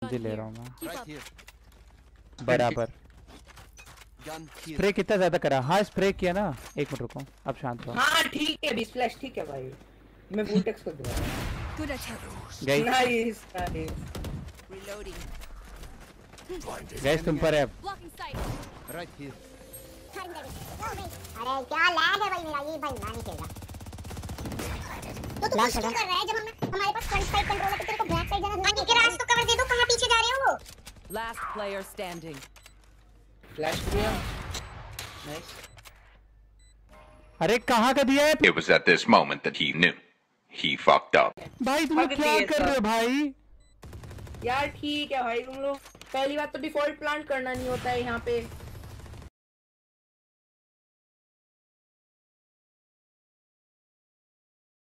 जी ले रहा हूँ मैं बराबर। स्प्रे कितना ज्यादा करा? हाँ स्प्रे किया ना। एक मिनट रुको, अब शांत हो। हाँ ठीक है, 20 फ्लैश ठीक है भाई, मैं वोल्टेक्स को दूंगा। गई नाइस नाइस। गैस तुम पर है। अरे क्या लैग है भाई मेरा, ये भाई मैं नहीं खेलता। तो तू कुछ कर रहा है जब हमारे पास फ्रंट साइड कंट्रोल है, तो तेरे को बैक साइड जाना जरूरी है। कि राज तो कवर दे दो, कहां पीछे जा रहे हो वो? Last player standing. फ्लैश दिया, नाइस। अरे कहाँ का दिया है? It was at this moment that he knew. He fucked up. भाई तुम क्या कर रहे हो भाई? यार ठीक है भाई, तुम लोग पहली बात तो डिफॉल्ट प्लांट करना नहीं होता है यहाँ पे।